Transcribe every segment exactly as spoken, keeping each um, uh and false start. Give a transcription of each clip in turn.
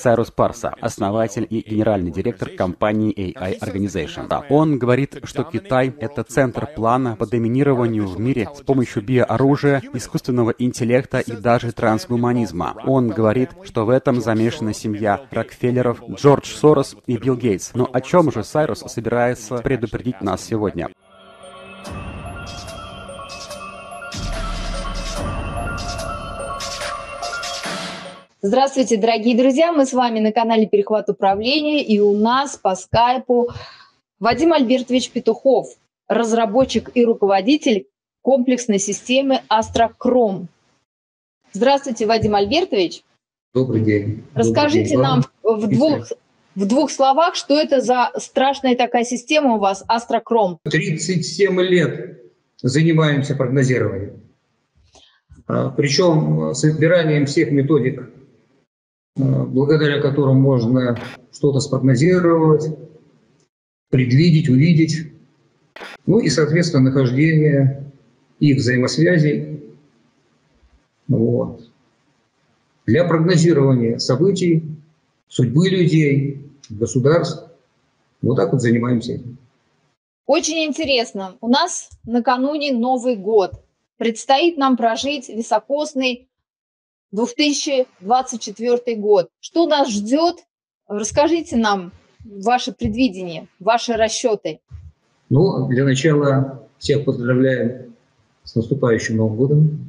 Сайрус Парса, основатель и генеральный директор компании эй ай Organization. Да, он говорит, что Китай — это центр плана по доминированию в мире с помощью биооружия, искусственного интеллекта и даже трансгуманизма. Он говорит, что в этом замешана семья Рокфеллеров, Джордж Сорос и Билл Гейтс. Но о чем же Сайрус собирается предупредить нас сегодня? Здравствуйте, дорогие друзья! Мы с вами на канале «Перехват управления», и у нас по скайпу Вадим Альбертович Петухов, разработчик и руководитель комплексной системы Астрокром. Здравствуйте, Вадим Альбертович! Добрый день. Расскажите Добрый день нам в двух, в двух словах, что это за страшная такая система у вас, Астрокром? тридцать семь лет занимаемся прогнозированием. Причем собиранием всех методик, благодаря которым можно что-то спрогнозировать, предвидеть, увидеть, ну и, соответственно, нахождение их взаимосвязей. Вот. Для прогнозирования событий, судьбы людей, государств. Вот так вот занимаемся этим. Очень интересно. У нас накануне Новый год. Предстоит нам прожить високосный две тысячи двадцать четвёртый год. Что нас ждет? Расскажите нам ваше предвидение, ваши расчеты. Ну, для начала всех поздравляем с наступающим Новым годом.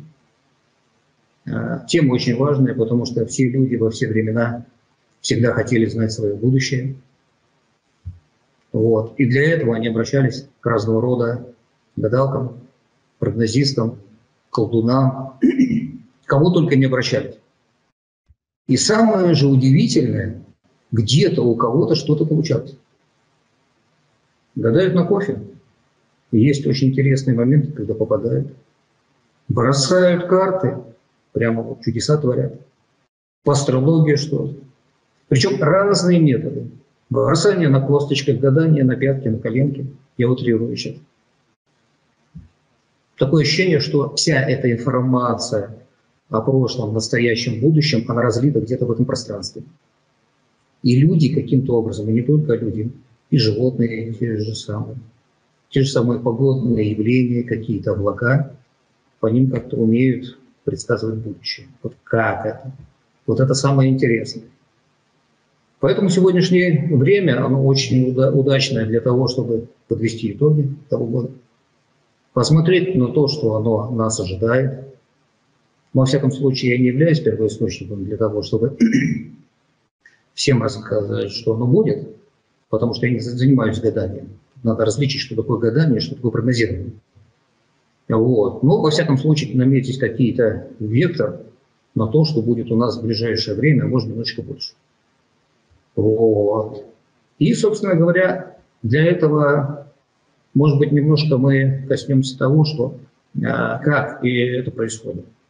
Тема очень важная, потому что все люди во все времена всегда хотели знать свое будущее. Вот. И для этого они обращались к разного рода гадалкам, прогнозистам, колдунам, кому только не обращались. И самое же удивительное, где-то у кого-то что-то получалось. Гадают на кофе. И есть очень интересные моменты, когда попадают. Бросают карты, прямо вот чудеса творят. По астрологии что-то. Причем разные методы. Бросание на косточках, гадание на пятки, на коленки. Я утрирую сейчас. Такое ощущение, что вся эта информация о прошлом, настоящем, будущем, она разлита где-то в этом пространстве. И люди каким-то образом, и не только люди, и животные те же самые, те же самые погодные явления, какие-то облака, по ним как-то умеют предсказывать будущее. Вот как это? Вот это самое интересное. Поэтому сегодняшнее время, оно очень удачное для того, чтобы подвести итоги того года. Посмотреть на то, что оно нас ожидает. Но, во всяком случае, я не являюсь первоисточником для того, чтобы всем рассказать, что оно будет, потому что я не занимаюсь гаданием. Надо различить, что такое гадание, что такое прогнозирование. Вот. Но, во всяком случае, наметить какие-то вектор на то, что будет у нас в ближайшее время, а может, немножечко больше. Вот. И, собственно говоря, для этого, может быть, немножко мы коснемся того, что, как и это происходит.